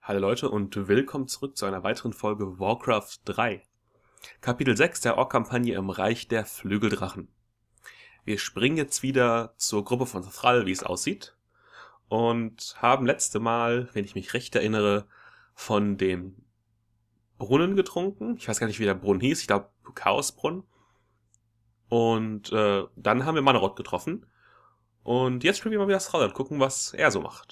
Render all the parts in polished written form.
Hallo Leute und willkommen zurück zu einer weiteren Folge Warcraft 3. Kapitel 6 der Ork-Kampagne im Reich der Flügeldrachen. Wir springen jetzt wieder zur Gruppe von Thrall, wie es aussieht. Und haben letzte Mal, wenn ich mich recht erinnere, von dem Brunnen getrunken. Ich weiß gar nicht, wie der Brunnen hieß. Ich glaube, Chaosbrunnen. Und dann haben wir Manarod getroffen. Und jetzt spielen wir mal wieder Thrall und gucken, was er so macht.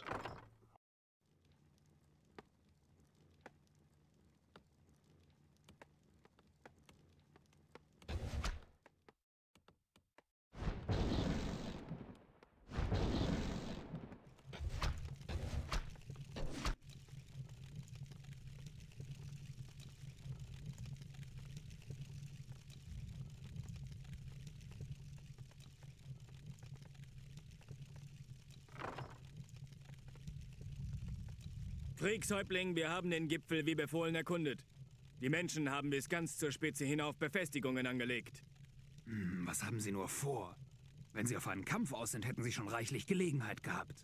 Kriegshäuptling, wir haben den Gipfel wie befohlen erkundet. Die Menschen haben bis ganz zur Spitze hinauf Befestigungen angelegt. Was haben sie nur vor? Wenn sie auf einen Kampf aus sind, hätten sie schon reichlich Gelegenheit gehabt.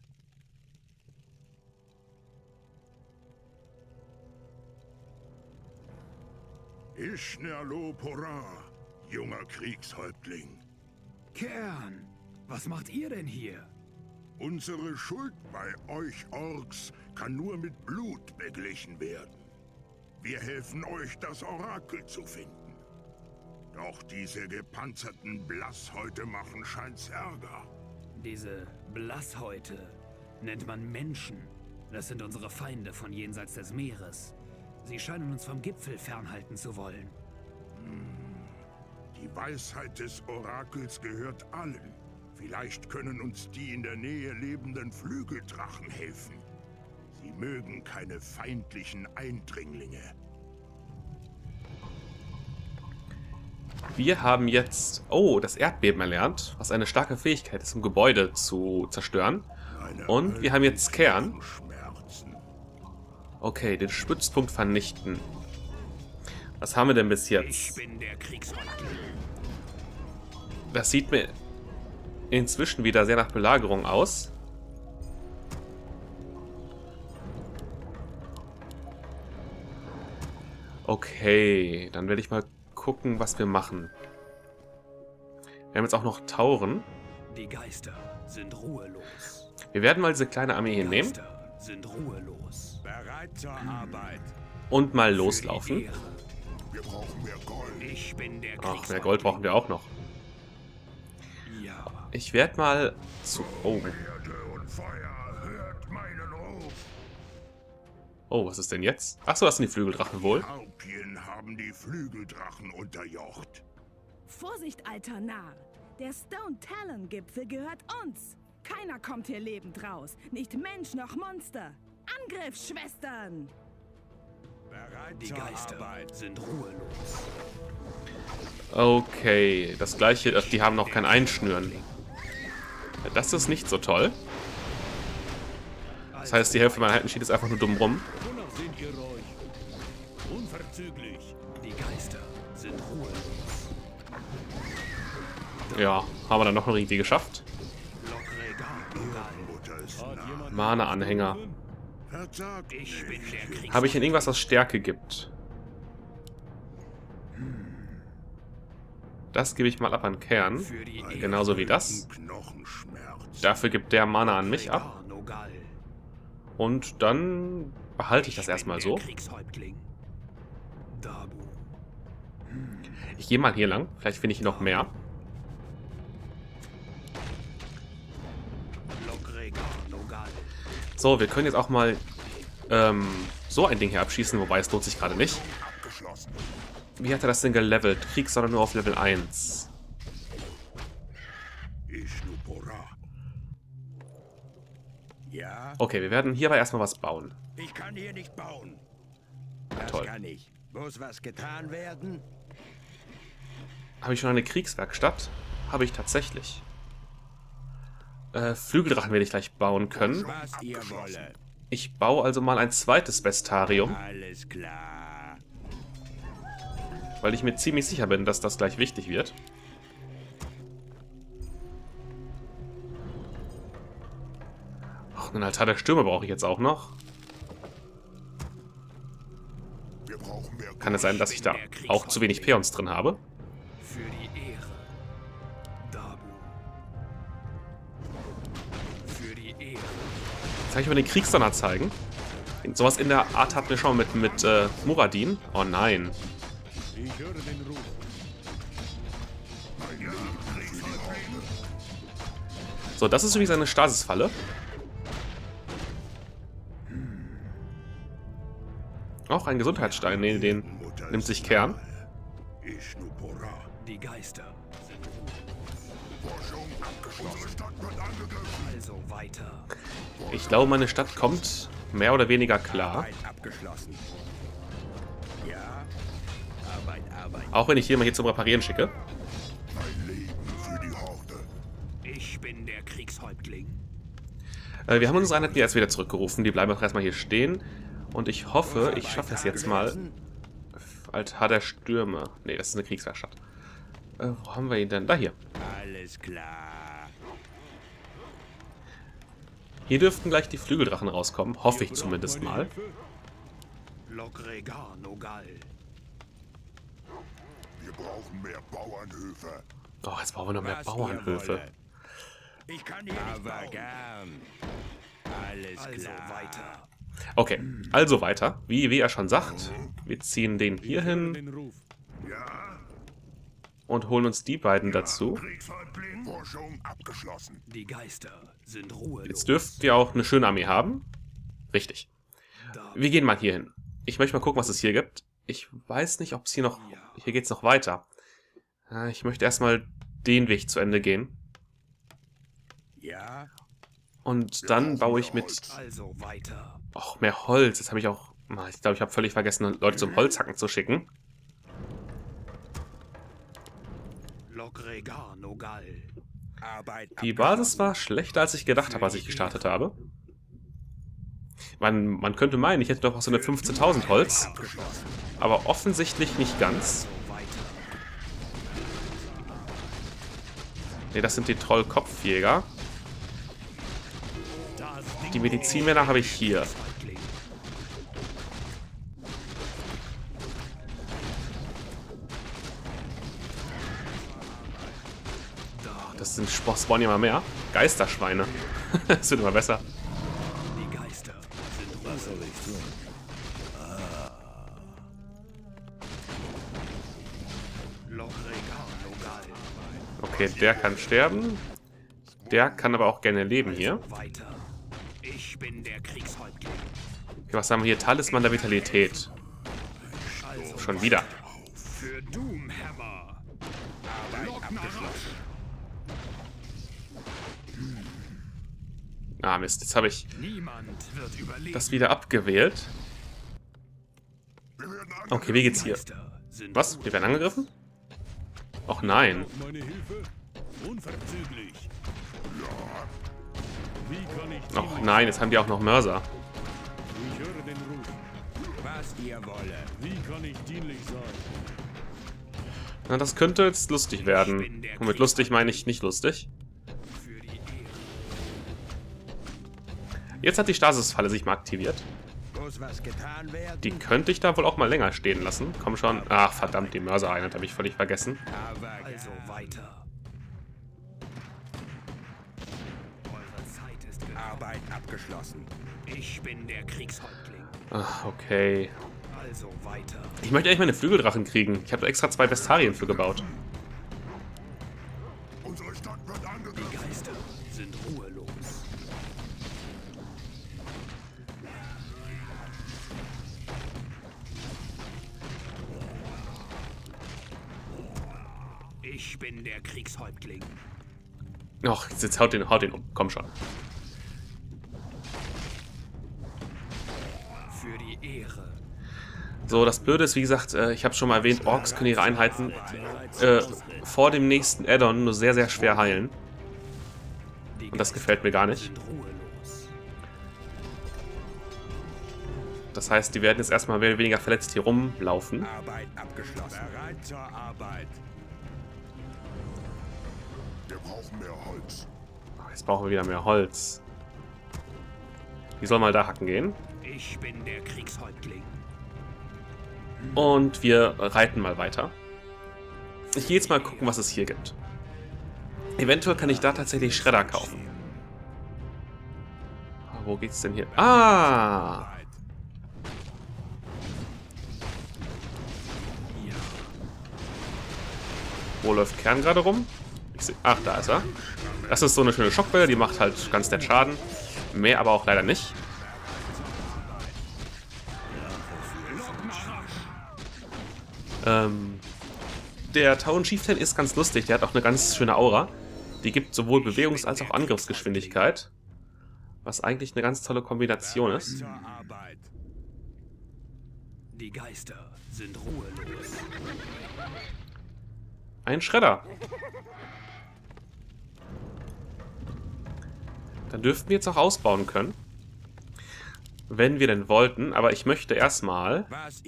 Ishnerlo Porra, junger Kriegshäuptling. Kern, was macht ihr denn hier? Unsere Schuld bei euch Orks kann nur mit Blut beglichen werden. Wir helfen euch, das Orakel zu finden. Doch diese gepanzerten Blasshäute machen scheint's Ärger. Diese Blasshäute nennt man Menschen. Das sind unsere Feinde von jenseits des Meeres. Sie scheinen uns vom Gipfel fernhalten zu wollen. Die Weisheit des Orakels gehört allen. Vielleicht können uns die in der Nähe lebenden Flügeldrachen helfen. Sie mögen keine feindlichen Eindringlinge. Wir haben jetzt, das Erdbeben erlernt, was eine starke Fähigkeit ist, um Gebäude zu zerstören. Und wir haben jetzt Kern. Okay, den Stützpunkt vernichten. Was haben wir denn bis jetzt? Ich bin der Kriegshäuptling. Das sieht mir inzwischen wieder sehr nach Belagerung aus. Okay, dann werde ich mal gucken, was wir machen. Wir haben jetzt auch noch Tauren. Die Geister sind ruhelos. Wir werden mal diese kleine Armee hier nehmen. Geister sind ruhelos. Bereit zur Arbeit. Und mal loslaufen. Wir brauchen mehr Gold. Ich bin der Ach, mehr Gold brauchen wir auch noch. Ja. Ich werde mal zu... Erde und Feuer, hört meinen Ruf. Oh, was ist denn jetzt? Achso, das sind die Flügeldrachen wohl. Harpien haben die Flügeldrachen unterjocht. Vorsicht, alter Narr! Der Stone Talon Gipfel gehört uns! Keiner kommt hier lebend raus! Nicht Mensch noch Monster! Angriff, Schwestern! Bereit Die zur Geister Arbeit. sind ruhelos. Okay, das gleiche, die haben noch kein Einschnüren. Ja, das ist nicht so toll. Das heißt, die Hälfte meiner Helden steht jetzt einfach nur dumm rum. Wonach seht ihr euch? Unverzüglich. Die Geister sind ruhelos. Ja, haben wir dann noch irgendwie geschafft. Mutter ist nah. Mana-Anhänger. Verzagt Ich bin der Kriegshäuptling. Habe ich denn irgendwas, was Stärke gibt? Das gebe ich mal ab an Kern. Für die Genauso wie das. Knochenschmerz. Dafür gibt der Mana an mich ab. Nogal. Und dann behalte ich das erstmal so. Kriegshäuptling. Dabu. Ich gehe mal hier lang. Vielleicht finde ich noch mehr. Logrega Nogal. So, wir können jetzt auch mal so ein Ding hier abschießen. Wobei, es lohnt sich gerade nicht. Abgeschlossen. Wie hat er das denn gelevelt? Kriegssonder nur auf Level 1. Ishnupora. Ja, Okay, wir werden hierbei erstmal was bauen. ich kann hier nicht bauen. Das Toll. kann ich. Muss was getan werden? Habe ich schon eine Kriegswerkstatt? Habe ich tatsächlich. Flügeldrachen werde ich gleich bauen können. Was ihr wolle. Ich baue also mal ein zweites Bestarium, Alles klar. weil ich mir ziemlich sicher bin, dass das gleich wichtig wird. Ach, einen Altar der Stürme brauche ich jetzt auch noch. Kann es sein, dass ich da auch zu wenig Peons drin habe? Für die Ehre. Dabu. Für die Ehre. Jetzt kann ich mir den Kriegsdonner zeigen. Sowas in der Art hatten wir schon mit Muradin. Oh nein. Ich höre den Ruf. So, das ist übrigens eine Stasisfalle. Auch ein Gesundheitsstein, nee, den nimmt sich Kern. Die Geister. Also weiter. Ich glaube, meine Stadt kommt mehr oder weniger klar. Abgeschlossen. Ja. Arbeit. Auch wenn ich hier mal hier zum Reparieren schicke. Ich bin der Kriegshäuptling. Wir haben unsere Einheiten jetzt wieder zurückgerufen. Die bleiben auch erstmal hier stehen. Und ich hoffe, ich schaffe es jetzt mal. Altar der Stürme. Ne, das ist eine Kriegswerkstatt. Wo haben wir ihn denn? Da hier. Alles klar. Hier dürften gleich die Flügeldrachen rauskommen. Hoffe ich zumindest mal. Lokregar Nogal. Wir brauchen mehr Bauernhöfe. Oh, jetzt brauchen wir noch mehr Bauernhöfe. Ich kann hier nicht bauen. Gern. Alles Also klar. weiter. Okay, also weiter. Wie er schon sagt, wir ziehen den hier hin Den Ruf. Ja, und holen uns die beiden dazu. Kriegshäuptling. Forschung abgeschlossen. Die Geister sind ruhelos. Jetzt dürften wir auch eine schöne Armee haben. Richtig. Wir gehen mal hier hin. Ich möchte mal gucken, was es hier gibt. Ich weiß nicht, ob es hier noch... Hier geht es noch weiter. Ich möchte erstmal den Weg zu Ende gehen. Ja. Und dann baue ich mit... Also weiter. Och, mehr Holz. Jetzt habe ich auch... Ich glaube, ich habe völlig vergessen, Leute zum Holzhacken zu schicken. Lokregar Nogal. Arbeit. Die Basis war schlechter, als ich gedacht habe, als ich gestartet habe. Man könnte meinen, ich hätte doch auch so eine 15.000 Holz. Aber offensichtlich nicht ganz. Ne, das sind die Trollkopfjäger. Die Medizinmänner habe ich hier. Das sind spawnen ja mal mehr. Geisterschweine. Das wird immer besser. Die Geister sind Was soll ich tun? Lokregar Nogal. Okay, der kann sterben. Der kann aber auch gerne leben hier. Weiter. Ich bin der Kriegshäuptling. Okay, was haben wir hier? Talisman der Vitalität. Schon wieder. Für Doomhammer. Arbeit abgeschlossen. Ah, Mist. Jetzt habe ich Niemand wird überleben. das wieder abgewählt. Okay, wie geht's hier? Geister sind Was? Wir werden angegriffen? Och nein. Meine Hilfe? Unverzüglich. Wie kann ich Och nein, jetzt haben die auch noch Mörser. Ich höre den Ruf. Was ihr wolle. Wie kann ich dienlich sein? Na, das könnte jetzt lustig werden. Und mit lustig meine ich nicht lustig. für die Ehre. Jetzt hat die Stasisfalle sich mal aktiviert. Muss was getan werden? Die könnte ich da wohl auch mal länger stehen lassen. Komm schon. Ach, verdammt, die Mörsereinheit habe ich völlig vergessen. Also weiter. Eure Zeit ist gekommen. Arbeit abgeschlossen. Ich bin der Kriegshäuptling. Ach, okay. Also weiter. Ich möchte eigentlich meine Flügeldrachen kriegen. Ich habe da extra 2 Bestarien für gebaut. Unsere Stadt wird Die angegriffen. Geister sind ruhelos. Ich bin der Kriegshäuptling. Och, jetzt haut den um. Komm schon. Für die Ehre. So, das Blöde ist, wie gesagt, ich habe schon mal erwähnt, Orks können ihre Einheiten vor dem nächsten Add-on nur sehr, sehr schwer heilen. Die Und das gefällt mir gar nicht. sind ruhelos. Das heißt, die werden jetzt erstmal mehr oder weniger verletzt hier rumlaufen. Arbeit abgeschlossen. Bereit zur Arbeit. Wir brauchen mehr Holz. Jetzt brauchen wir wieder mehr Holz. Die soll mal da hacken gehen. Ich bin der Kriegshäuptling. Und wir reiten mal weiter. Ich gehe jetzt mal gucken, was es hier gibt. Eventuell kann ich da tatsächlich Schredder kaufen. Wo geht's denn hier? Ah! Wo läuft Kern gerade rum? Ach, da ist er. Das ist so eine schöne Schockwelle, die macht halt ganz nett Schaden. Mehr aber auch leider nicht. Der Town Chieftain ist ganz lustig, der hat auch eine ganz schöne Aura. Die gibt sowohl Bewegungs- als auch Angriffsgeschwindigkeit. Was eigentlich eine ganz tolle Kombination ist. Die Geister sind ruhelos. Ein Schredder. Dann dürften wir jetzt auch ausbauen können. Wenn wir denn wollten, aber ich möchte erstmal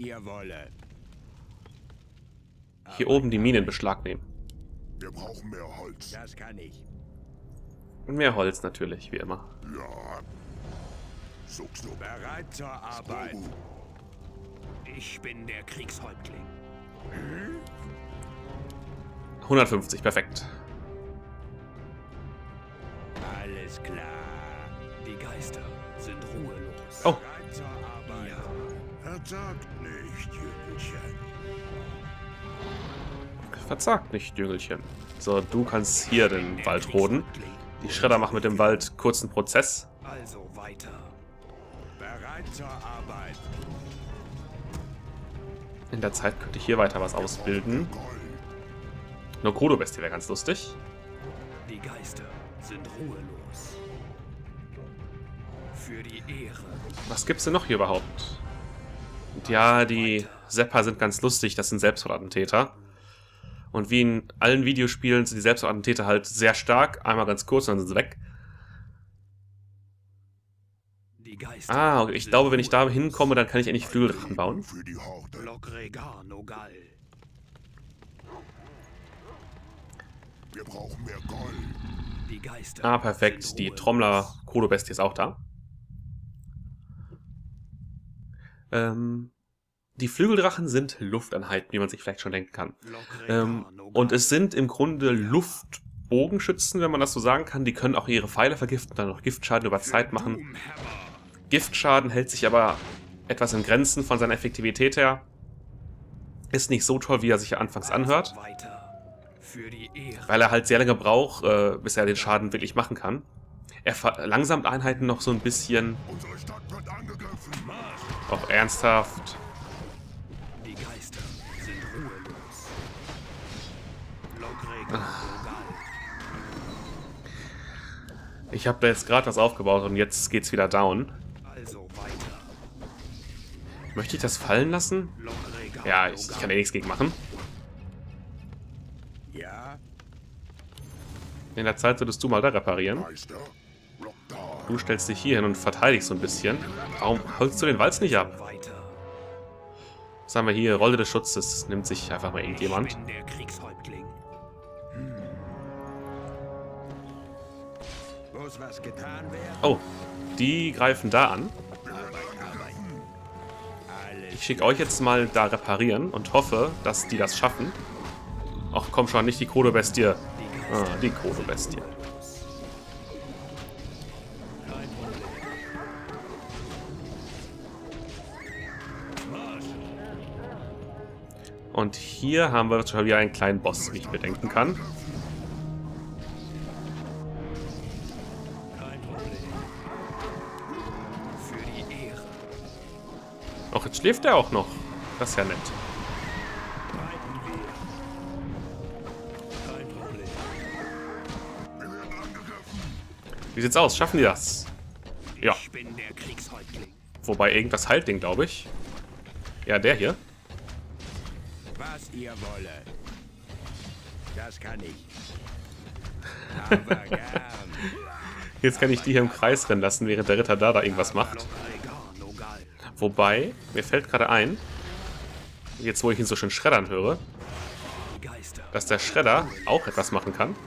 hier oben die Mine in Beschlag nehmen. Wir brauchen mehr Holz. Das kann ich. Und mehr Holz natürlich, wie immer. Ja. Suchst du. Bereit zur Arbeit. Ich bin der Kriegshäuptling. 150, perfekt. Alles klar. Die Geister sind ruhelos. Oh, Bereit zur Arbeit. Versagt nicht, Jüngelchen. verzagt nicht, Jüngelchen. So, du kannst hier den Wald roden. Die Schredder machen mit dem Wald kurzen Prozess. Also weiter. Bereit zur Arbeit. In der Zeit könnte ich hier weiter was ausbilden. Eine Kodo-Bestie wäre ganz lustig. Die Geister sind ruhelos. Für die Ehre. Was gibt's denn noch hier überhaupt? Und ja, die Sepper sind ganz lustig, das sind Selbstmordattentäter. Und wie in allen Videospielen sind die Selbstmordattentäter halt sehr stark. Einmal ganz kurz, und dann sind sie weg. Die Geister Ah, okay. Ich glaube, wenn ich da hinkomme, dann kann ich endlich Flügeldrachen bauen. Für die Horde. Lokregar Nogal. Wir brauchen mehr Gold. Die Geister Ah, perfekt. sind Die ruhelos. Trommler-Kodo-Bestie ist auch da. Die Flügeldrachen sind Lufteinheiten, wie man sich vielleicht schon denken kann. Lokregar Nogal. Und es sind im Grunde Luftbogenschützen, wenn man das so sagen kann. Die können auch ihre Pfeile vergiften und dann noch Giftschaden über Zeit machen. Doomhammer. Giftschaden hält sich aber etwas in Grenzen von seiner Effektivität her. Ist nicht so toll, wie er sich anfangs anhört, Weiter. Für die Ehre. weil er halt sehr lange braucht, bis er den Schaden wirklich machen kann. Er verlangsamt Einheiten noch so ein bisschen. Unsere Stadt wird angegriffen. Auch ernsthaft. Die Geister sind ruhelos. Lokregar Nogal. Ich habe da jetzt gerade was aufgebaut und jetzt geht's wieder down. Also weiter. Möchte ich das fallen lassen? Lokregar Ja, ich kann eh nichts gegen machen. Ja, In der Zeit solltest du mal da reparieren. Meister, Rock da. Du stellst dich hier hin und verteidigst so ein bisschen. Warum holst du den Walz nicht ab? Weiter. Was haben wir hier? Rolle des Schutzes. Das nimmt sich einfach mal Ich irgendjemand. bin der Kriegshäuptling. muss was getan werden. Oh, die greifen da an. Ich schicke euch jetzt mal da reparieren und hoffe, dass die das schaffen. Ach komm schon, nicht die Kodo-Bestie. Ah, die Kodo-Bestie. Und hier haben wir schon wieder einen kleinen Boss, wie ich bedenken kann. Für die Ehre. Ach, jetzt schläft er auch noch. Das ist ja nett. Kein Problem. Wie sieht's aus? Schaffen die das? Ja. Ich bin der Kriegshäuptling. Wobei irgendwas heilt den, glaube ich. Ja, der hier. Was ihr wolle. Das kann ich. Aber gern. Jetzt kann ich die hier im Kreis rennen lassen, während der Ritter da irgendwas macht. Lokregar Nogal. Wobei, mir fällt gerade ein, jetzt wo ich ihn so schön schreddern höre, Die Geister. dass der Schredder auch etwas machen kann.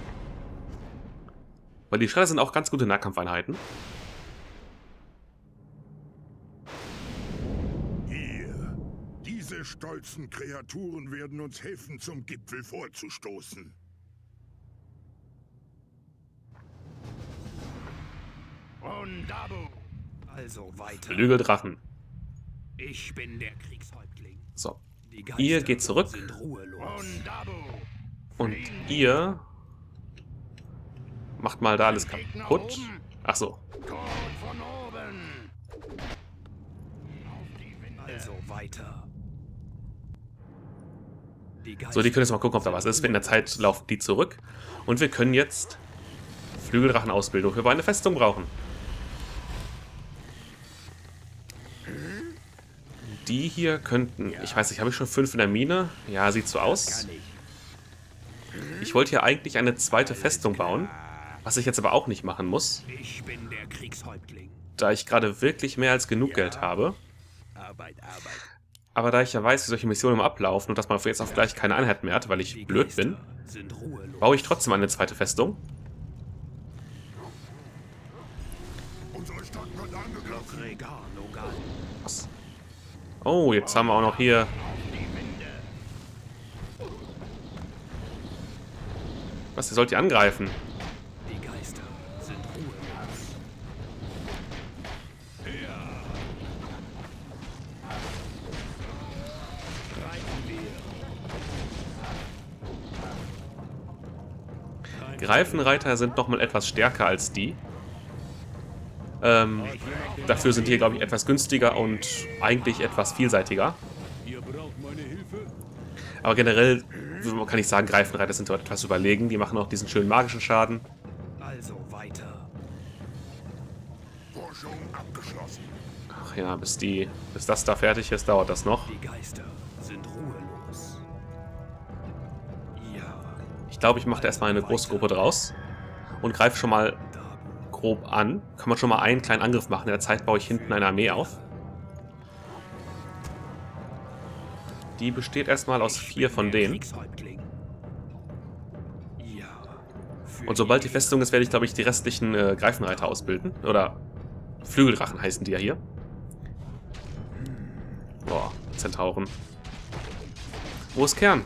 Weil die Schredder sind auch ganz gute Nahkampfeinheiten. Hier. Diese Diese stolzen Kreaturen werden uns helfen, zum Gipfel vorzustoßen. Also weiter. Flügeldrachen. Ich bin der Kriegshäuptling. So. Die Geister Ihr geht zurück. sind ruhelos. Und ihr macht mal da alles kaputt. Ach so. Also weiter. So, die können jetzt mal gucken, ob da was ist. In der Zeit laufen die zurück. Und wir können jetzt Flügeldrachenausbildung für eine Festung brauchen. Die hier könnten... Ich weiß nicht, habe ich schon 5 in der Mine? Ja, sieht so aus. Ich wollte hier eigentlich eine zweite Festung bauen. Was ich jetzt aber auch nicht machen muss. Ich bin der Kriegshäuptling. Da ich gerade wirklich mehr als genug Geld habe. Arbeit. Aber da ich ja weiß, wie solche Missionen immer ablaufen und dass man von jetzt auf gleich keine Einheit mehr hat, weil ich blöd bin, baue ich trotzdem eine zweite Festung. Unsere Stadt wird angegriffen. Was? Oh, jetzt haben wir auch noch hier... Was, ihr sollt ihr angreifen? Die Geister sind ruhelos. Greifenreiter sind nochmal etwas stärker als die. Dafür sind die hier, glaube ich, etwas günstiger und eigentlich etwas vielseitiger. Aber generell kann ich sagen, Greifenreiter sind dort etwas überlegen. Die machen auch diesen schönen magischen Schaden. Also weiter. Forschung abgeschlossen. Ach ja, bis das da fertig ist, dauert das noch. Die Geister sind ruhelos. Ja. Ich glaube, ich mache da erstmal eine große Gruppe draus und greife schon mal grob an. Kann man schon mal einen kleinen Angriff machen. In der Zeit baue ich hinten eine Armee auf. Die besteht erstmal aus 4 von denen. Und sobald die Festung ist, werde ich, glaube ich, die restlichen Greifenreiter ausbilden. Oder Flügeldrachen heißen die ja hier. Boah, Zentauren. Wo ist Kern?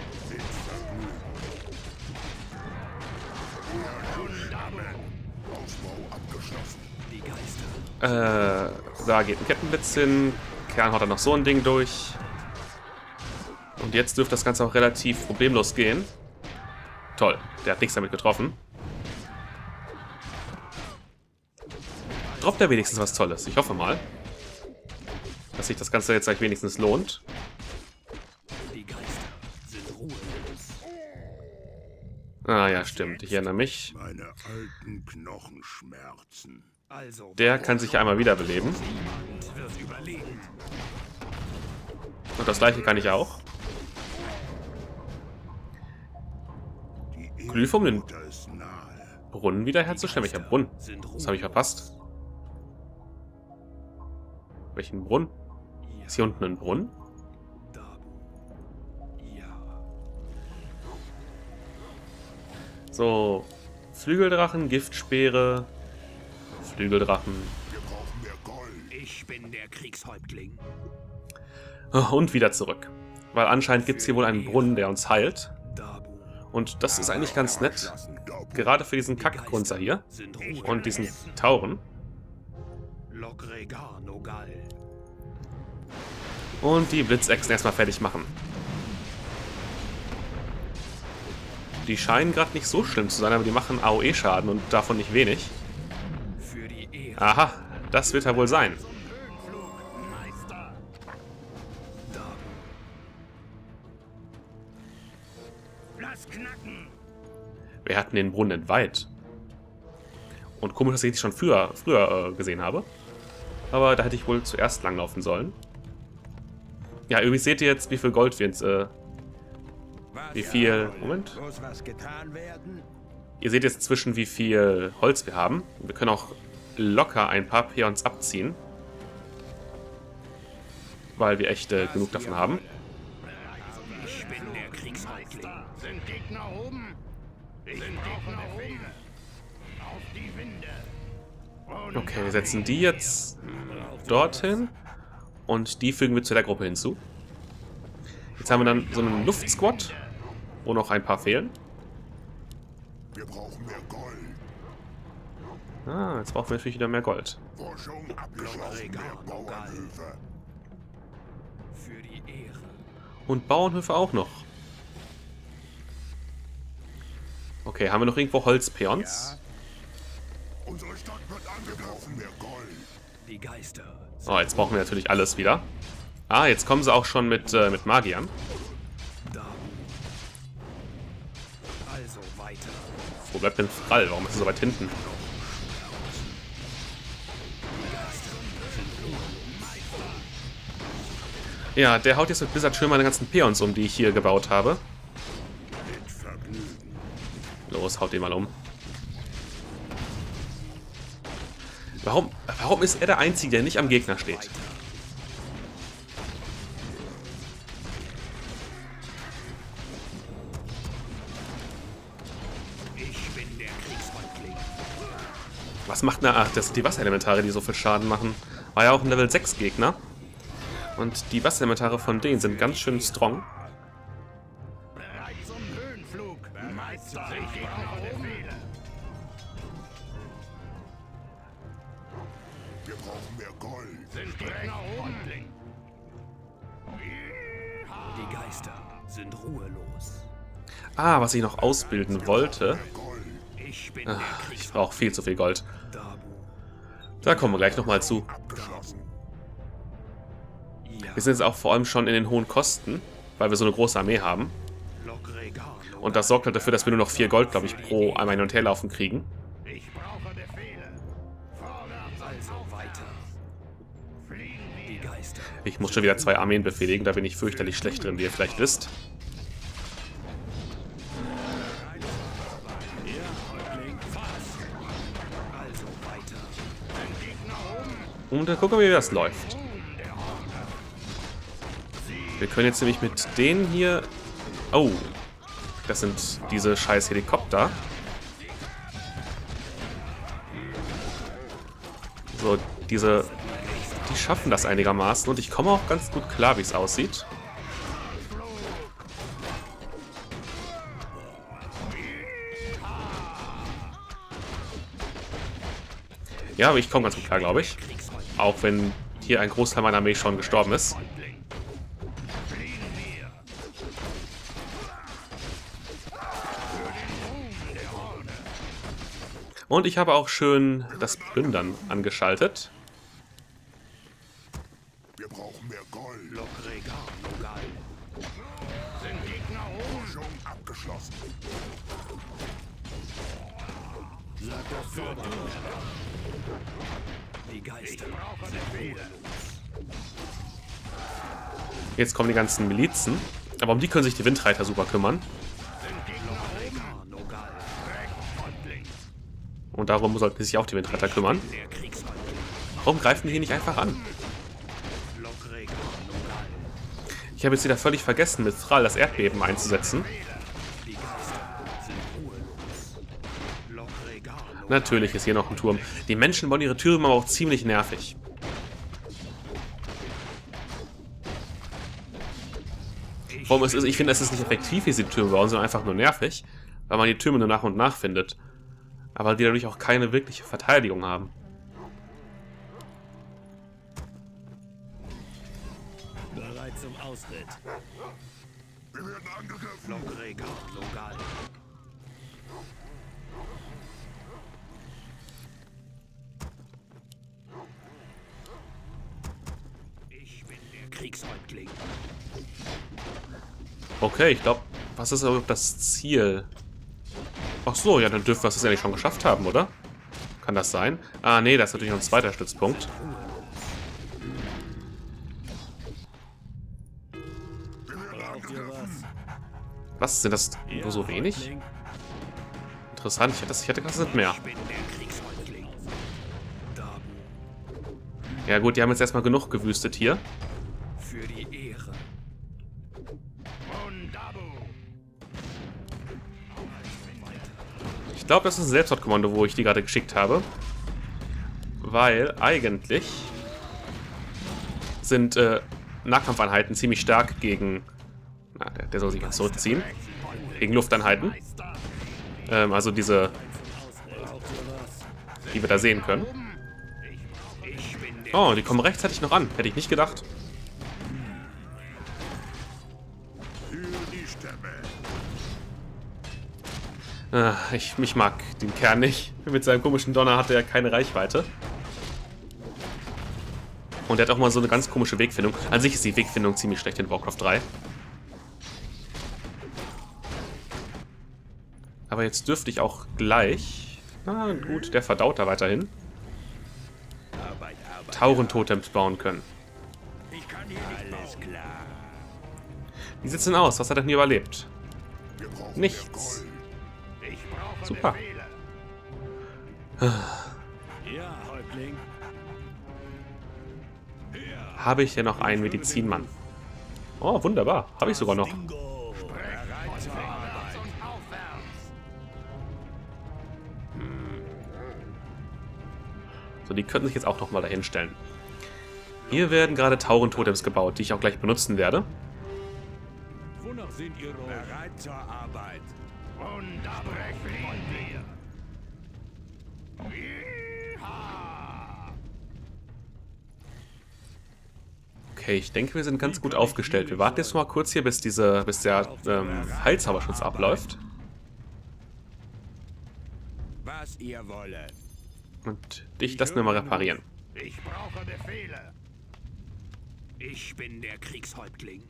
Da geht ein Kettenblitz hin. Kern haut dann noch so ein Ding durch. Und jetzt dürfte das Ganze auch relativ problemlos gehen. Toll, der hat nichts damit getroffen. Droppt er wenigstens was Tolles? Ich hoffe mal, dass sich das Ganze jetzt gleich wenigstens lohnt. Die Geister sind ruhelos. Ah ja, stimmt. Ich erinnere mich. Meine alten Knochenschmerzen. Also Der kann sich ja einmal wiederbeleben. niemand wird überleben. Und das gleiche kann ich auch. Glyph, um den Mutter ist nahe. Brunnen wiederherzustellen. Welcher Brunnen? Das habe ich verpasst. Welchen Brunnen? Ist hier unten ein Brunnen? So, Flügeldrachen, Giftspeere, Flügeldrachen. Wir brauchen mehr Gold. Ich bin der Kriegshäuptling. Und wieder zurück. Weil anscheinend gibt es hier wohl einen Brunnen, der uns heilt. Dabu Und das ist eigentlich ganz nett. Gerade für diesen Kackgrunzer hier. sind ruhelos. Und diesen Tauren. Logregar Nogal. Und die Blitzechsen erstmal fertig machen. Die scheinen gerade nicht so schlimm zu sein, aber die machen AOE-Schaden und davon nicht wenig. Für die Ehre. Aha, das wird er wohl sein. Dabu. Lass knacken. Wir hatten den Brunnen entweiht. Und komisch, dass ich die schon früher gesehen habe. Aber da hätte ich wohl zuerst langlaufen sollen. Ja, übrigens seht ihr jetzt, wie viel Gold wir jetzt, wie viel... Moment. Muss was getan werden? Ihr seht jetzt zwischen, wie viel Holz wir haben. Wir können auch locker ein paar Peons abziehen. Weil wir echt genug davon haben. Ich bin der Kriegshäuptling. Sind Gegner oben? Sind Gegner oben? Auf die Winde. Okay, wir setzen die jetzt dorthin. Und die fügen wir zu der Gruppe hinzu. Jetzt haben wir dann so einen Luftsquad, wo noch ein paar fehlen. Wir brauchen mehr Gold. Ah, jetzt brauchen wir natürlich wieder mehr Gold. Forschung abgeschlossen. Mehr Bauernhöfe. Für die Ehre. Und Bauernhöfe auch noch. Okay, haben wir noch irgendwo Holzpeons? Unsere Stadt wird angegriffen. Mehr Gold. Die Geister. Oh, jetzt brauchen wir natürlich alles wieder. Ah, jetzt kommen sie auch schon mit Magiern. Da. Also weiter. Wo bleibt denn Thrall? Warum ist er so weit hinten? Ja, der haut jetzt mit Blizzard schön meine ganzen Peons um, die ich hier gebaut habe. Los, haut den mal um. Warum ist er der Einzige, der nicht am Gegner steht? Ich bin der Kriegshäuptling. Was macht denn... Ach, das sind die Wasserelementare, die so viel Schaden machen. War ja auch ein Level 6 Gegner. Und die Wasserelementare von denen sind ganz schön strong. Bereit zum Höhenflug, Meister. Ich brauche Befehle. Wir brauchen mehr Gold. Sind Gegner oben? Die Geister sind ruhelos. Ah, was ich noch ausbilden wollte. Gold. Ich bin Ah, der ich brauche viel zu viel Gold. Dabu. Da kommen wir gleich nochmal zu. Abgeschlossen. Ja. Wir sind jetzt auch vor allem schon in den hohen Kosten, weil wir so eine große Armee haben. Und das sorgt halt dafür, dass wir nur noch 4 Gold, glaube ich, pro einmal hin und her laufen kriegen. Ich brauche Befehle. Vorwärts Also weiter. fliegen Die Geister. Ich muss schon wieder 2 Armeen befehligen, da bin ich fürchterlich schlecht drin, wie ihr vielleicht wisst. Also weiter. Und dann gucken wir, wie das läuft. Wir können jetzt nämlich mit denen hier... Oh, das sind diese scheiß Helikopter. So, die schaffen das einigermaßen und ich komme auch ganz gut klar, wie es aussieht. Ja, aber ich komme ganz gut klar, glaube ich. Auch wenn hier ein Großteil meiner Armee schon gestorben ist. Und ich habe auch schön das Plündern angeschaltet. Wir brauchen mehr Gold. Sind Gegner oben? Forschung abgeschlossen. Die Geister. Brauche Befehle. Jetzt kommen die ganzen Milizen. Aber um die können sich die Windreiter super kümmern. Sind Gegner oben? Nogal. Häuptling. Und darum sollten sich auch die Windreiter kümmern. Der Kriegshäuptling. Warum greifen die hier nicht einfach an? Lokrega. Nogal. Ich habe jetzt wieder völlig vergessen, mit Thrall das Erdbeben einzusetzen. Die Geister sind ruhelos. Lokrega. Nogal. Natürlich ist hier noch ein Turm. Die Menschen bauen ihre Türme aber auch ziemlich nervig. Warum ist es? Ich finde, es ist nicht effektiv, wie sie die Türme bauen, sondern einfach nur nervig, weil man die Türme nur nach und nach findet. Aber die dadurch auch keine wirkliche Verteidigung haben. Bereit zum Ausritt. Wir werden angegriffen. Lokrega. Nogal. Ich bin der Kriegshäuptling. Okay, ich glaube, was ist überhaupt das Ziel? Ach so, ja, dann dürfen wir es jetzt eigentlich schon geschafft haben, oder? Kann das sein? Ah, nee, das ist natürlich noch ein zweiter Stützpunkt. Braucht ihr was? Was, sind das nur so wenig? Interessant, ich hätte gedacht, das sind mehr. Ich bin der Kriegshäuptling. Dabu. Ja gut, die haben jetzt erstmal genug gewüstet hier. Für die Ehre. Und Dabu. Ich glaube, das ist ein Selbstmordkommando, wo ich die gerade geschickt habe. Weil eigentlich sind Nahkampfeinheiten ziemlich stark gegen Ja, der soll sich mal zurückziehen. Gegen Lufteinheiten. Also diese, die wir da sehen können. Oh, die kommen rechtzeitig noch an. Hätte ich nicht gedacht. Ich mag den Kern nicht. Mit seinem komischen Donner hat er keine Reichweite. Und er hat auch mal so eine ganz komische Wegfindung. An sich ist die Wegfindung ziemlich schlecht in Warcraft 3. Aber jetzt dürfte ich auch gleich... Na gut, der verdaut da weiterhin. Taurentotems bauen können. Wie sieht's denn aus? Was hat er denn hier überlebt? Nichts. Super. Habe ich ja noch einen Medizinmann. Oh, wunderbar. Habe ich sogar noch. So, die könnten sich jetzt auch noch mal dahin stellen. Hier werden gerade Taurentotems gebaut, die ich auch gleich benutzen werde. Wonach sind ihr bereit zur Arbeit? Wunderbar fliehen wir. Okay, ich denke, wir sind ganz gut aufgestellt. Wir warten jetzt mal kurz hier, bis der Heilzauberschutz abläuft. Was ihr wollt. Und dich lassen wir mal reparieren. Ich brauche Befehle. Ich bin der Kriegshäuptling.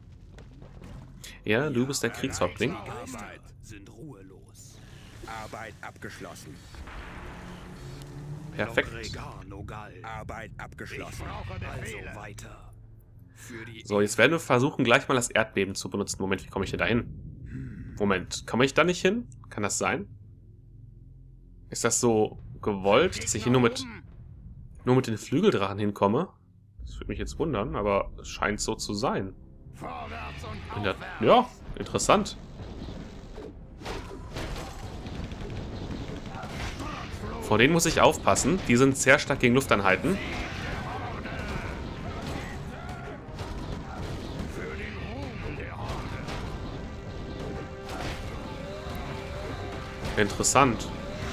Ja, du bist der Kriegshäuptling. Die Geister sind ruhelos. Arbeit abgeschlossen. Perfekt. Logregar Nogal. Arbeit abgeschlossen. Ich brauche Befehle. Also weiter. Für die So, jetzt werden wir versuchen, gleich mal das Erdbeben zu benutzen. Moment, wie komme ich denn da hin? Moment, komme ich da nicht hin? Kann das sein? Ist das so gewollt, dass ich hier nur mit den Flügeldrachen hinkomme? Das würde mich jetzt wundern, aber es scheint so zu sein. Vorwärts und aufwärts. Ja, interessant. Vor denen muss ich aufpassen. Die sind sehr stark gegen Lufteinheiten. Interessant.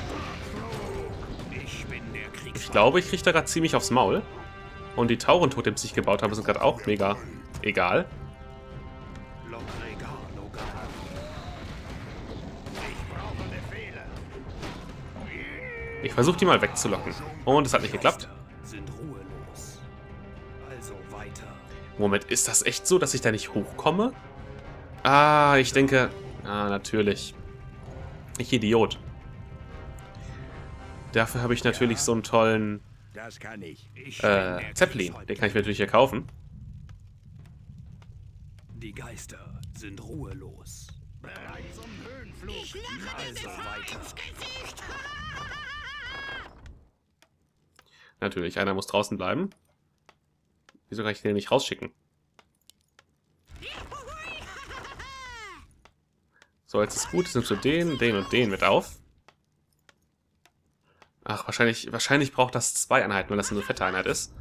Ich glaube, ich kriege da gerade ziemlich aufs Maul. Und die Taurentotems, die ich gebaut habe, sind gerade auch mega egal. Logregar Nogal. Ich versuche die mal wegzulocken. Und es hat nicht geklappt. Sind ruhelos. Also weiter. Moment, ist das echt so, dass ich da nicht hochkomme? Ah, ich denke... Ah, natürlich. Ich Idiot. Dafür habe ich natürlich so einen tollen Das kann ich. Zeppelin. Den kann ich mir natürlich hier kaufen. Die Geister sind ruhelos. Bereit zum Höhenflug. Also weiter. Natürlich, einer muss draußen bleiben. Wieso kann ich den nicht rausschicken? So, jetzt ist gut. Jetzt nimmst du den und den mit auf. Ach, wahrscheinlich braucht das 2 Einheiten, wenn das eine fette Einheit ist.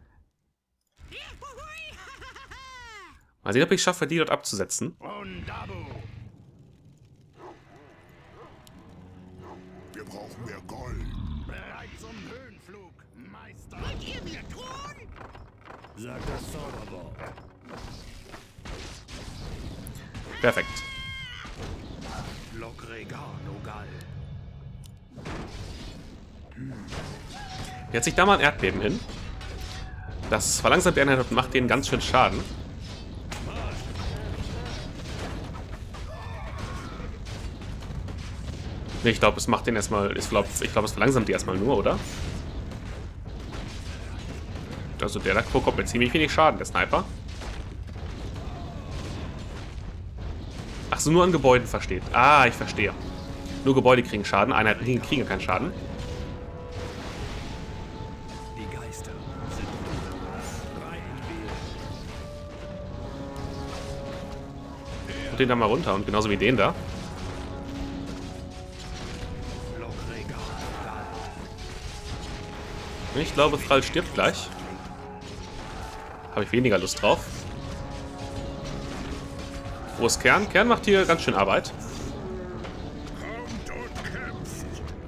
Mal sehen, ob ich es schaffe, die dort abzusetzen. Wir brauchen mehr Gold. Bereit zum Höhenflug, Meister. Wollt ihr mir tun? Sag das Zauberwort. Perfekt. Logregar Nogal. Jetzt sich da mal ein Erdbeben hin. Das verlangsamt die Einheit und macht denen ganz schön Schaden. Nee, ich glaube, es macht den erstmal. Ich glaube, es verlangsamt die erstmal nur, oder? Also der da kommt mit ziemlich wenig Schaden, der Sniper. Ach so, nur an Gebäuden versteht. Ah, ich verstehe. Nur Gebäude kriegen Schaden, Einheiten kriegen keinen Schaden. Die Geister sind ruhelos. Und den da mal runter und genauso wie den da. Logregar Nogal. Ich glaube, Thrall stirbt gleich. Habe ich weniger Lust drauf. Wo ist Kern? Kern macht hier ganz schön Arbeit. Kommt und kämpft.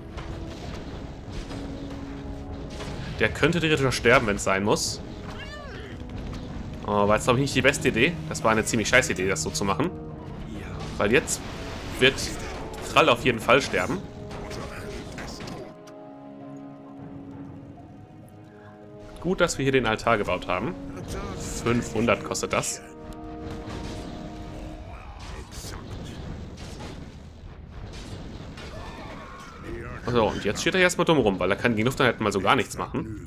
Der könnte theoretisch noch sterben, wenn es sein muss. Oh, war jetzt, glaube ich, nicht die beste Idee. Das war eine ziemlich scheiß Idee, das so zu machen. Weil jetzt wird Thrall auf jeden Fall sterben. Gut, dass wir hier den Altar gebaut haben. 500 kostet das. So, und jetzt steht er erstmal dumm rum, weil er kann gegen Lufteinheiten mal so gar nichts machen.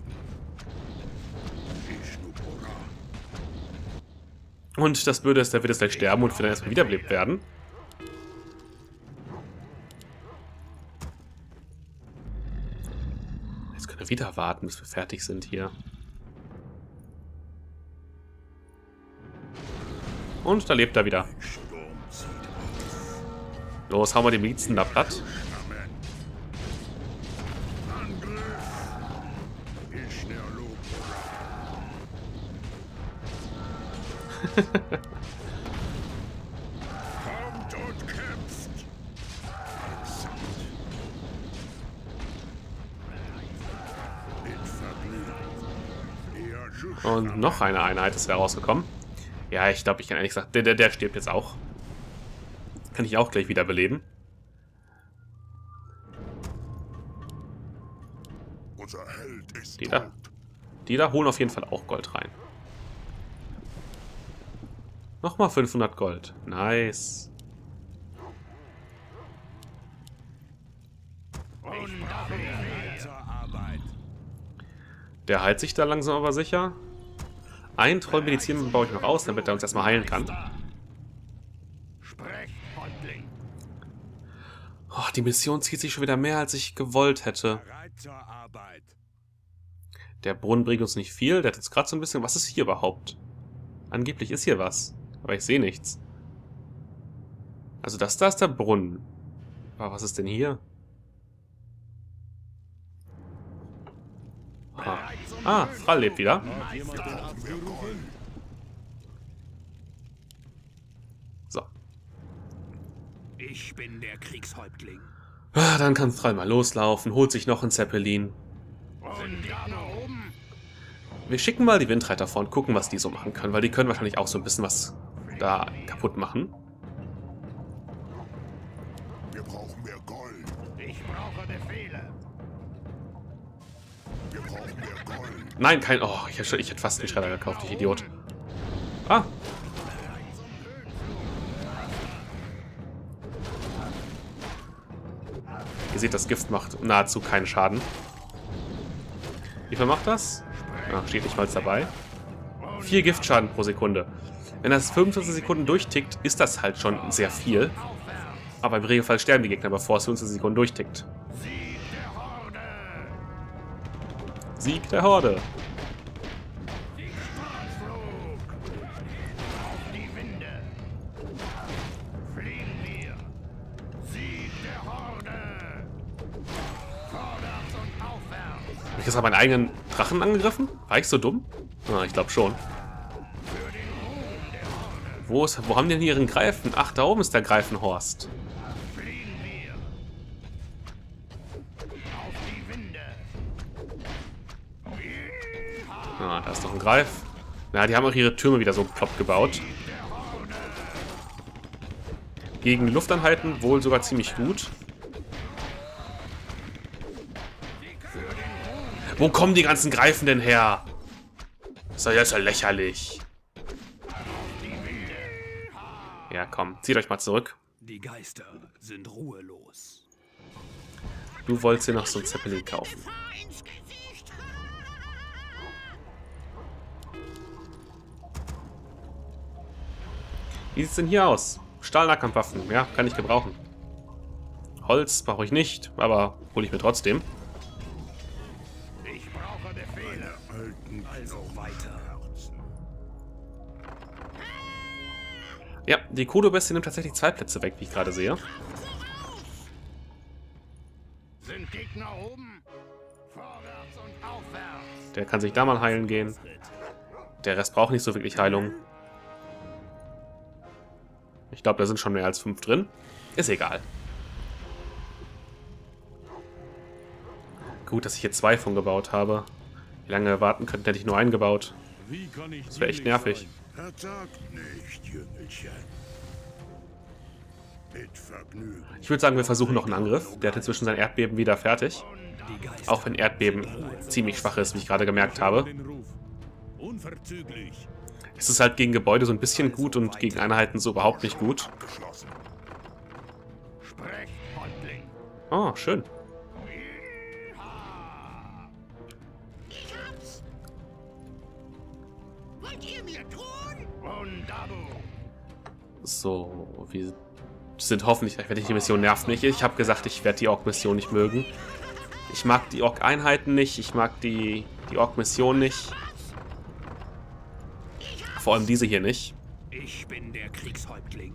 Und das Blöde ist, der wird jetzt gleich sterben und wird dann erstmal wiederbelebt werden. Jetzt können wir wieder warten, bis wir fertig sind hier. Und da lebt er wieder. Los, hauen wir die Milizen da platt. Kommt und kämpft. Und noch eine Einheit ist herausgekommen. Ja, ich glaube, ich kann ehrlich gesagt, der stirbt jetzt auch. Kann ich auch gleich wieder beleben. Unser Held ist Die da. Die da holen auf jeden Fall auch Gold rein. Nochmal 500 Gold. Nice. Der heilt sich da langsam aber sicher. Ein Trollmedizin baue ich noch aus, damit er uns erstmal heilen kann. Oh, die Mission zieht sich schon wieder mehr, als ich gewollt hätte. Der Brunnen bringt uns nicht viel. Der hat jetzt gerade so ein bisschen... Was ist hier überhaupt? Angeblich ist hier was. Aber ich sehe nichts. Also das da ist der Brunnen. Aber was ist denn hier? Ah, Thrall lebt wieder. So. Ich bin der Kriegshäuptling. Ah, dann kann Thrall mal loslaufen, holt sich noch einen Zeppelin. Wir schicken mal die Windreiter vor und gucken, was die so machen können, weil die können wahrscheinlich auch so ein bisschen was da kaputt machen. Wir brauchen mehr Gold. Ich brauche Befehle. Wir brauchen mehr Gold. Nein, kein... Oh, ich hätte fast einen Schredder gekauft, ich Idiot. Ah. Ihr seht, das Gift macht nahezu keinen Schaden. Wie viel macht das? Ah, steht nicht mal dabei. 4 Giftschaden pro Sekunde. Wenn das 25 Sekunden durchtickt, ist das halt schon sehr viel. Aber im Regelfall sterben die Gegner, bevor es 25 Sekunden durchtickt. Sieg der Horde! Habe ich jetzt meinen eigenen Drachen angegriffen? War ich so dumm? Ah, ich glaube schon. Wo haben die denn hier ihren Greifen? Ach, da oben ist der Greifenhorst. Ah, da ist noch ein Greif. Na, die haben auch ihre Türme wieder so plopp gebaut. Gegen die Lufteinheiten wohl sogar ziemlich gut. Wo kommen die ganzen Greifen denn her? Das ist ja lächerlich. Ja, komm, zieht euch mal zurück. Die Geister sind ruhelos. Du wolltest dir noch so ein Zeppelin kaufen. Wie sieht's denn hier aus? Stahlnahkampfwaffen, ja, kann ich gebrauchen. Holz brauche ich nicht, aber hole ich mir trotzdem. Ich brauche Befehle. Also weiter. Ja, die Kodo-Bestie nimmt tatsächlich 2 Plätze weg, wie ich gerade sehe. Sind Gegner oben? Vorwärts und aufwärts. Der kann sich da mal heilen gehen. Der Rest braucht nicht so wirklich Heilung. Ich glaube, da sind schon mehr als 5 drin. Ist egal. Gut, dass ich hier 2 von gebaut habe. Wie lange wir warten könnten, hätte ich nur einen gebaut. Das wäre echt nervig. Verzagt nicht, Jüngelchen. Mit Vergnügen. Ich würde sagen, wir versuchen noch einen Angriff. Der hat inzwischen sein Erdbeben wieder fertig. Auch wenn Erdbeben ziemlich schwach ist, wie ich gerade gemerkt habe. Unverzüglich. Es ist halt gegen Gebäude so ein bisschen gut und gegen Einheiten so überhaupt nicht gut. Abgeschlossen. Sprecht, Häuptling. Oh, schön. Ich hab's. Wollt ihr mir tun? Wunderbar. So, wir sind hoffentlich fertig. Die Mission nervt nicht. Ich habe gesagt, ich werde die Ork-Mission nicht mögen. Ich mag die Ork-Einheiten nicht. Ich mag die Ork-Mission nicht. Vor allem diese hier nicht. Ich bin der Kriegshäuptling.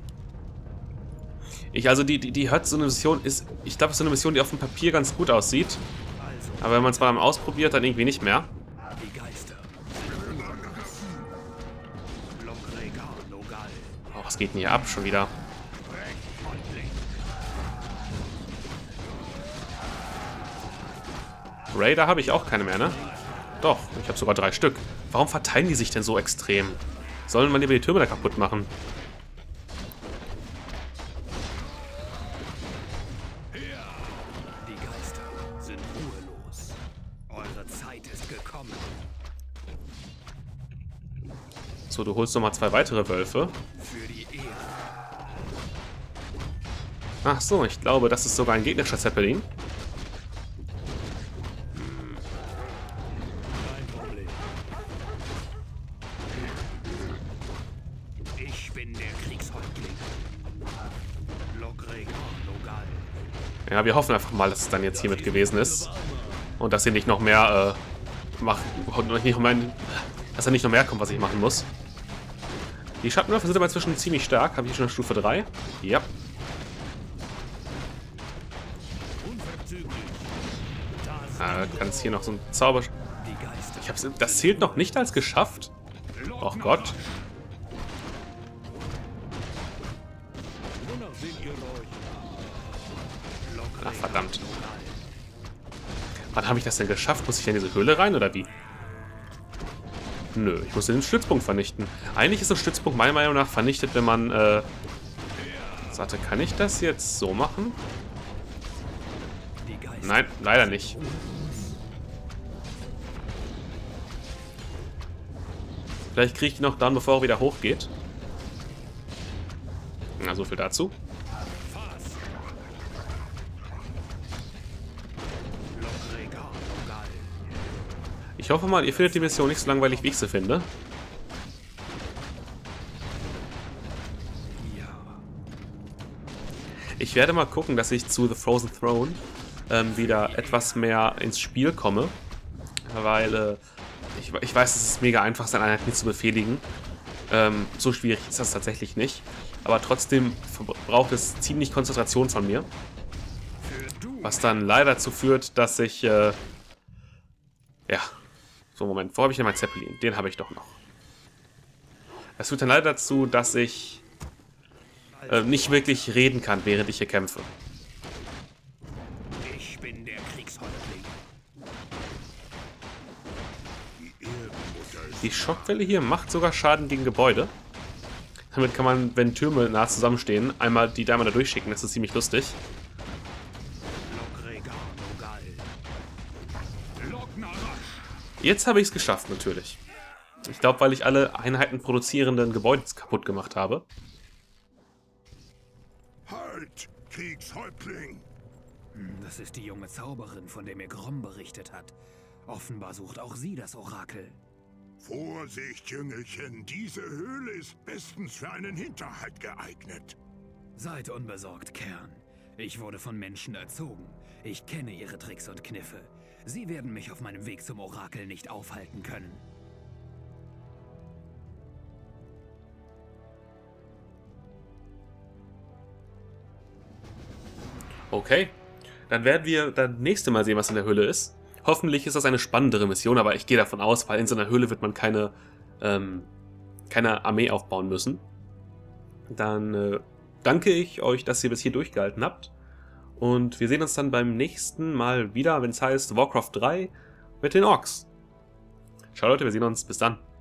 Die hört so eine Mission ist. Ich glaube, es ist so eine Mission, die auf dem Papier ganz gut aussieht. Aber wenn man es mal ausprobiert, dann irgendwie nicht mehr. Die Geister. Logrega, Logal. Oh, was geht denn hier ab schon wieder? Raider habe ich auch keine mehr, ne? Doch, ich habe sogar 3 Stück. Warum verteilen die sich denn so extrem? Sollen wir lieber die Türme da kaputt machen? Die Geister sind ruhelos. Eure Zeit ist gekommen. So, du holst nochmal 2 weitere Wölfe. Für die Ehre. Ach so, ich glaube, das ist sogar ein gegnerischer Zeppelin. Kein Problem. Ich bin der Kriegshäuptling. Logrega, Logal. Ja, wir hoffen einfach mal, dass es dann jetzt hiermit gewesen ist. Und dass ihr nicht noch mehr dass da nicht noch mehr kommt, was ich machen muss. Die Schattenwürfe sind aber inzwischen ziemlich stark. Habe ich schon Stufe 3? Ja. Unverzüglich. Kann es hier noch so ein Zauber... Die Geister. Das zählt noch nicht als geschafft. Och Gott. Wonach seht ihr euch? Ach, verdammt. Wann habe ich das denn geschafft? Muss ich in diese Höhle rein oder wie? Nö, ich muss den Stützpunkt vernichten. Eigentlich ist so ein Stützpunkt meiner Meinung nach vernichtet, wenn man... Warte, kann ich das jetzt so machen? Die Geister. Nein, leider nicht. Vielleicht kriege ich ihn noch down, bevor er wieder hochgeht. Na, so viel dazu. Logrega, Logal. Ich hoffe mal, ihr findet die Mission nicht so langweilig, wie ich sie finde. Ja. Ich werde mal gucken, dass ich zu The Frozen Throne wieder etwas mehr ins Spiel komme. Weil ich weiß, es ist mega einfach, seine Einheit nicht zu befehligen. So schwierig ist das tatsächlich nicht. Aber trotzdem braucht es ziemlich Konzentration von mir. Was dann leider dazu führt, dass ich... ja. So, Moment. Wo habe ich denn meinen Zeppelin? Den habe ich doch noch. Das führt dann leider dazu, dass ich nicht wirklich reden kann, während ich hier kämpfe. Ich bin der Kriegshäuptling. Die Schockwelle hier macht sogar Schaden gegen Gebäude. Damit kann man, wenn Türme nah zusammenstehen, einmal die da durchschicken. Das ist ziemlich lustig. Logrega, Logal. Jetzt habe ich es geschafft, natürlich. Ich glaube, weil ich alle Einheiten produzierenden Gebäude kaputt gemacht habe. Halt, Kriegshäuptling! Das ist die junge Zauberin, von der mir Grom berichtet hat. Offenbar sucht auch sie das Orakel. Vorsicht, Jüngelchen, diese Höhle ist bestens für einen Hinterhalt geeignet. Seid unbesorgt, Kern. Ich wurde von Menschen erzogen. Ich kenne ihre Tricks und Kniffe. Sie werden mich auf meinem Weg zum Orakel nicht aufhalten können. Okay, dann werden wir das nächste Mal sehen, was in der Höhle ist. Hoffentlich ist das eine spannendere Mission, aber ich gehe davon aus, weil in so einer Höhle wird man keine Armee aufbauen müssen. Dann danke ich euch, dass ihr bis hier durchgehalten habt. Und wir sehen uns dann beim nächsten Mal wieder, wenn es heißt Warcraft 3 mit den Orks. Ciao Leute, wir sehen uns. Bis dann.